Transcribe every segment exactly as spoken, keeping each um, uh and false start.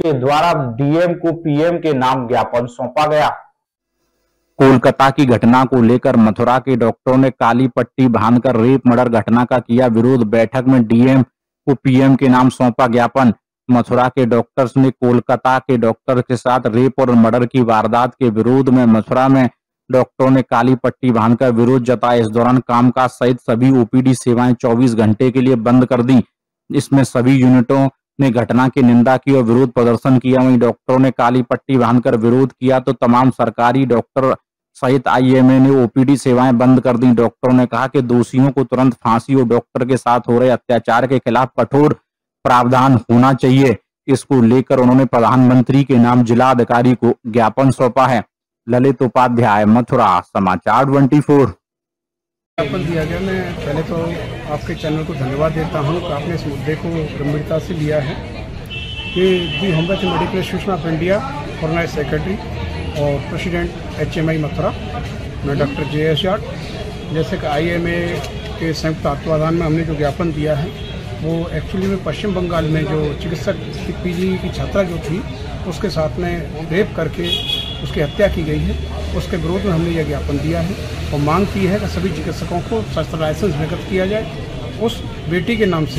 के द्वारा डीएम को पीएम के नाम ज्ञापन सौंपा गया। कोलकाता की घटना को लेकर मथुरा के डॉक्टरों ने काली पट्टी बांधकर रेप मर्डर घटना का किया विरोध। बैठक में डीएम को पीएम के नाम सौंपा ज्ञापन। मथुरा के डॉक्टर्स ने कोलकाता के डॉक्टर के साथ रेप और मर्डर की वारदात के विरोध में मथुरा में डॉक्टरों ने काली पट्टी बांधकर विरोध जताया। इस दौरान कामकाज सहित सभी ओपीडी सेवाएं चौबीस घंटे के लिए बंद कर दी। इसमें सभी यूनिटों ने घटना की निंदा की और विरोध प्रदर्शन किया। वहीं डॉक्टरों ने काली पट्टी बांधकर विरोध किया तो तमाम सरकारी डॉक्टर सहित आईएमए ने ओपीडी सेवाएं बंद कर दी। डॉक्टरों ने कहा कि दोषियों को तुरंत फांसी और डॉक्टर के साथ हो रहे अत्याचार के खिलाफ कठोर प्रावधान होना चाहिए। इसको लेकर उन्होंने प्रधानमंत्री के नाम जिला अधिकारी को ज्ञापन सौंपा है। ललित उपाध्याय, मथुरा, समाचार चौबीस। ज्ञापन दिया गया। मैं पहले तो आपके चैनल को धन्यवाद देता हूं कि आपने इस मुद्दे को गंभीरता से लिया है। कि the homeopathy medical association of India organise secretary और प्रेसिडेंट एचएमआई मथुरा, मैं डॉक्टर जे एस जाट। जैसे कि आईएमए के संयुक्त तत्वाधान में हमने जो ज्ञापन दिया है वो एक्चुअली में पश्चिम बंगाल में जो चिकित्सक की पीजी की छात्रा जो थी उसके साथ में रेप करके उसकी हत्या की गई है, उसके विरोध में हमने यह ज्ञापन दिया है और मांग की है कि सभी चिकित्सकों को शस्त्र लाइसेंस निर्गत किया जाए। उस बेटी के नाम से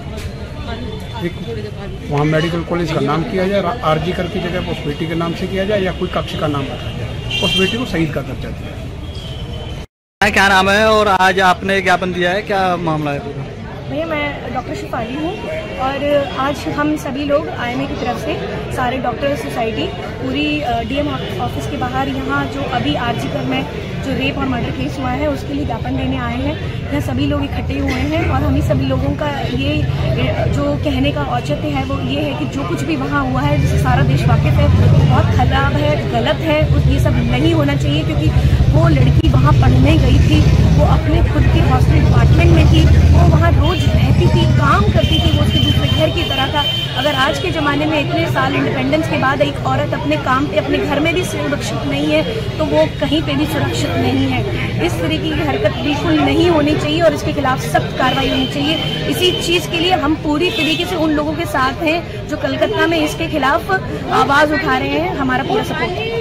एक वहाँ मेडिकल कॉलेज का नाम किया जाए, आरजी कर की जगह उस बेटी के नाम से किया जाए या कोई कक्ष का नाम रखा जाए, उस बेटी को शहीद का दर्जा दिया जाए। क्या नाम है और आज आपने ज्ञापन दिया है, क्या मामला है पूरा? भैया मैं डॉक्टर शिफाली हूँ और आज हम सभी लोग आईएमए की तरफ से सारे डॉक्टर सोसाइटी पूरी डीएम ऑफिस के बाहर यहाँ जो अभी आरजीकर में जो रेप और मर्डर केस हुआ है उसके लिए ज्ञापन देने आए हैं। यहाँ सभी लोग इकट्ठे हुए हैं और हम ही सभी लोगों का ये जो कहने का औचित्य है वो ये है कि जो कुछ भी वहाँ हुआ है जिससे सारा देश वाकिफ है बहुत खराब है, गलत है, ये सब नहीं होना चाहिए। क्योंकि वो लड़की वहाँ पढ़ने गई थी, वो अपने खुद के हॉस्टल डिपार्टमेंट में थी, वो वहाँ रोज रहती थी, काम करती थी, वो उसके दूसरे घर की तरह था। अगर आज के ज़माने में इतने साल इंडिपेंडेंस के बाद एक औरत अपने काम पे अपने घर में भी सुरक्षित नहीं है तो वो कहीं पे भी सुरक्षित नहीं है। इस तरीके की हरकत बिल्कुल नहीं होनी चाहिए और इसके खिलाफ सख्त कार्रवाई होनी चाहिए। इसी चीज़ के लिए हम पूरी तरीके से उन लोगों के साथ हैं जो कलकत्ता में इसके खिलाफ आवाज़ उठा रहे हैं। हमारा पूरा सपोर्ट है।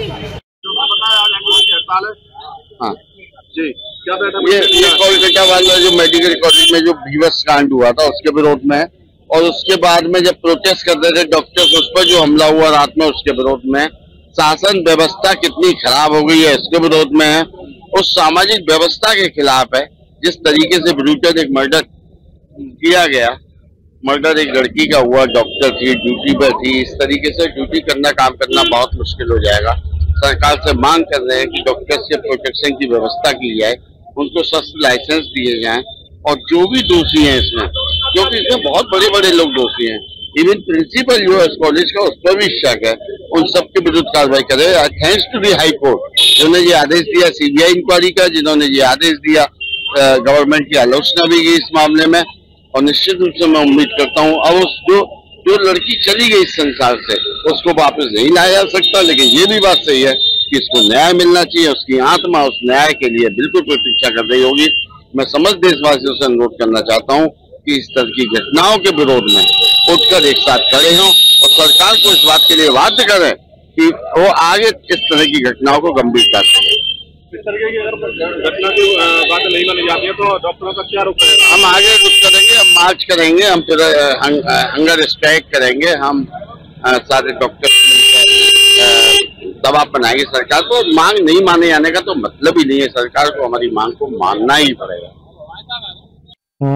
हाँ जी, क्या ये ये कोलकाता वाला जो मेडिकल कॉलेज में जो भीवस कांड हुआ था उसके विरोध में है और उसके बाद में जब प्रोटेस्ट कर रहे थे डॉक्टर्स उस पर जो हमला हुआ रात में उसके विरोध में, शासन व्यवस्था कितनी खराब हो गई है इसके विरोध में है, उस सामाजिक व्यवस्था के खिलाफ है। जिस तरीके से ब्रूटल एक मर्डर किया गया, मर्डर एक लड़की का हुआ, डॉक्टर थी, ड्यूटी पर थी, इस तरीके से ड्यूटी करना काम करना बहुत मुश्किल हो जाएगा। सरकार से मांग कर रहे हैं कि डॉक्टर्स के प्रोटेक्शन की व्यवस्था की जाए, उनको शस्त्र लाइसेंस दिए जाएं और जो भी दोषी हैं इसमें, क्योंकि इसमें बहुत बड़े बड़े लोग दोषी हैं, इवन प्रिंसिपल जो है इस कॉलेज का उस पर भी शक है, उन सबके विरुद्ध कार्रवाई करे। Thanks to the high court जिन्होंने ये आदेश दिया सीबीआई इंक्वायरी का, जिन्होंने ये आदेश दिया, गवर्नमेंट की आलोचना भी की इस मामले में और निश्चित रूप से मैं उम्मीद करता हूँ अब उस जो जो लड़की चली गई इस संसार से उसको वापस नहीं लाया जा सकता, लेकिन ये भी बात सही है कि इसको न्याय मिलना चाहिए। उसकी आत्मा उस न्याय के लिए बिल्कुल प्रतीक्षा कर रही होगी। मैं समस्त देशवासियों से अनुरोध करना चाहता हूँ कि इस तरह की घटनाओं के विरोध में उठकर एक साथ खड़े हों और सरकार को इस बात के लिए बाध्य करें कि वो आगे इस तरह की घटनाओं को गंभीरता से। इस तरीके की अगर घटना की बातें नहीं मानी जाती है तो डॉक्टरों का क्या रुख है? हम आगे रुख करेंगे, हम मार्च करेंगे, हम फिर हंगर स्ट्राइक करेंगे, हम सारे डॉक्टर दबाव बनाएंगे सरकार को। मांग नहीं माने जाने का तो मतलब ही नहीं है, सरकार को हमारी मांग को मानना ही पड़ेगा।